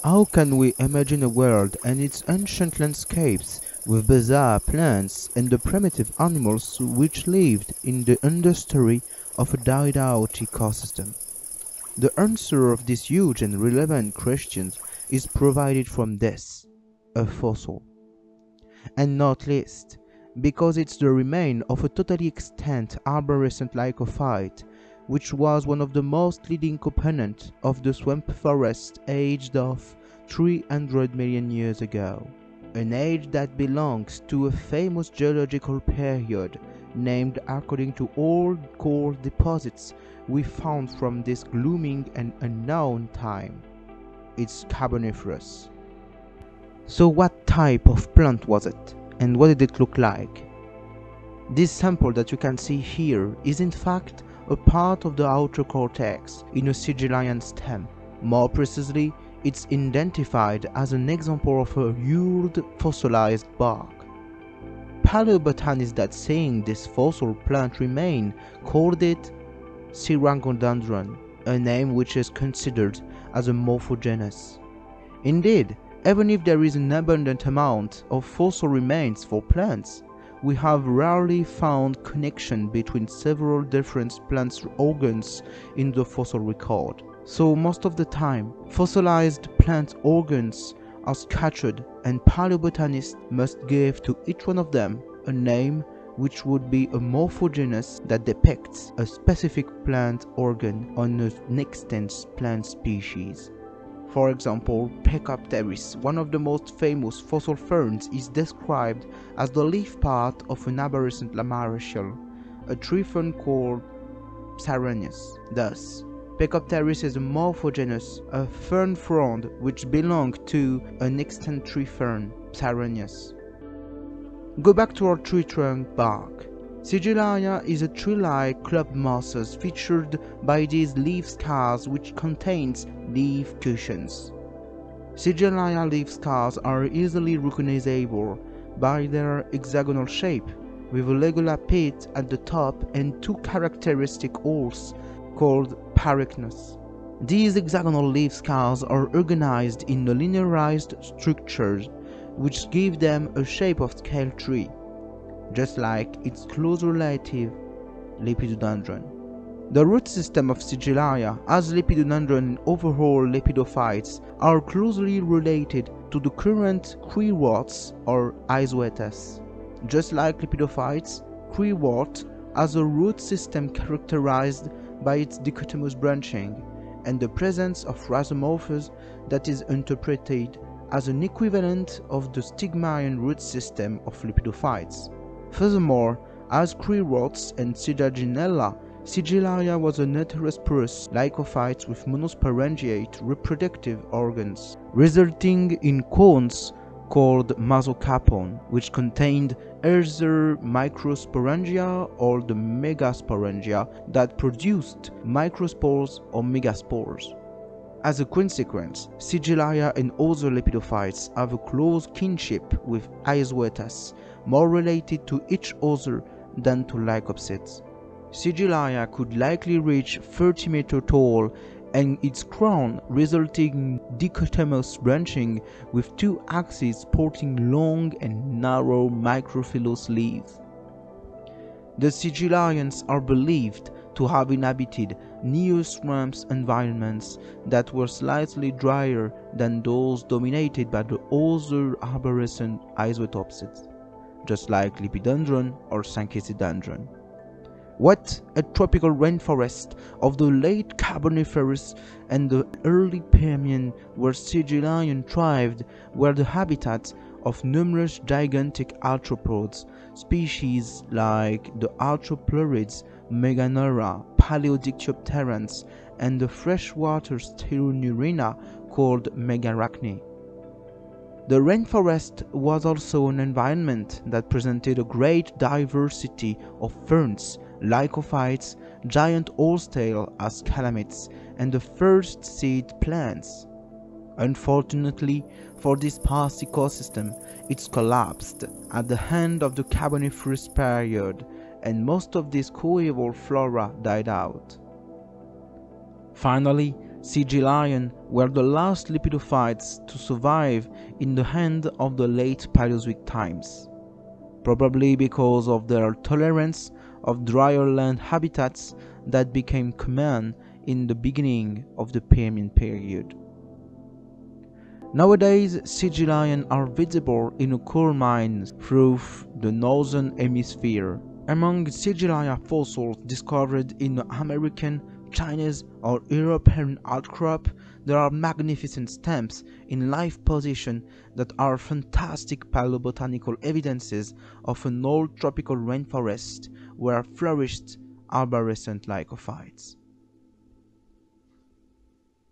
How can we imagine a world and its ancient landscapes with bizarre plants and the primitive animals which lived in the understory of a died-out ecosystem? The answer of these huge and relevant questions is provided from this, a fossil. And not least, because it's the remain of a totally extant arborescent lycophyte, which was one of the most leading components of the swamp forest aged of 300 million years ago, an age that belongs to a famous geological period named according to old gold deposits we found from this glooming and unknown time. It's Carboniferous. So what type of plant was it, and what did it look like? This sample that you can see here is in fact a part of the outer cortex in a sigillian stem. More precisely, it's identified as an example of a hued fossilized bark. Paleobotanists that seeing this fossil plant remain called it Syringodendron, a name which is considered as a morphogenous. Indeed, even if there is an abundant amount of fossil remains for plants, we have rarely found connection between several different plant organs in the fossil record. So most of the time, fossilized plant organs are scattered, and paleobotanists must give to each one of them a name which would be a morphogenous that depicts a specific plant organ on an extant plant species. For example, Pecopteris, one of the most famous fossil ferns, is described as the leaf part of an arborescent lamartial, a tree fern called Psaranius. Thus, Pecopteris is a morphogenous, a fern frond which belonged to an extant tree fern, Psaranius. Go back to our tree trunk bark. Sigillaria is a tree-like club mosses featured by these leaf scars which contains leaf cushions. Sigillaria leaf scars are easily recognizable by their hexagonal shape, with a legular pit at the top and two characteristic holes called parenchymas. These hexagonal leaf scars are organized in linearized structures which give them a shape of scale tree, just like its close relative Lepidodendron. The root system of Sigillaria, as Lepidodendron and overall Lepidophytes, are closely related to the current creeworts or Isoetes. Just like Lepidophytes, creewort has a root system characterized by its dichotomous branching and the presence of rhizomorphs that is interpreted as an equivalent of the stigmaean root system of Lepidophytes. Furthermore, as creeworts and Sidaginella, Sigillaria was an heterosporous lycophyte with monosporangiate reproductive organs, resulting in cones called mesocarpon, which contained either microsporangia or the megasporangia that produced microspores or megaspores. As a consequence, Sigillaria and other lepidophytes have a close kinship with Isoetes, more related to each other than to Lycopsids. Sigillaria could likely reach 30 meters tall, and its crown resulting in dichotomous branching with two axes sporting long and narrow microphyllous leaves. The Sigillarians are believed to have inhabited neo-swamps environments that were slightly drier than those dominated by the other arborescent Isotopsids, just like Lepidodendron or Sanchezidendron. What a tropical rainforest of the late Carboniferous and the early Permian where Sigillian thrived were the habitats of numerous gigantic arthropods, species like the arthropleurids, Meganura, Paleodictyopterans, and the freshwater Styronurina called Megarachne. The rainforest was also an environment that presented a great diversity of ferns, lycophytes, giant horsetail as calamites, and the first seed plants. Unfortunately for this past ecosystem, it collapsed at the end of the Carboniferous period, and most of this coeval flora died out. Finally, CG lion were the last lepidophytes to survive in the hand of the late Paleozoic times, probably because of their tolerance of drier land habitats that became common in the beginning of the Permian period. Nowadays, CG lions are visible in coal mines throughout the northern hemisphere. Among Sigillaria fossils discovered in the American, Chinese, or European outcrop, there are magnificent stamps in live position that are fantastic paleobotanical evidences of an old tropical rainforest where flourished arborescent lycophytes.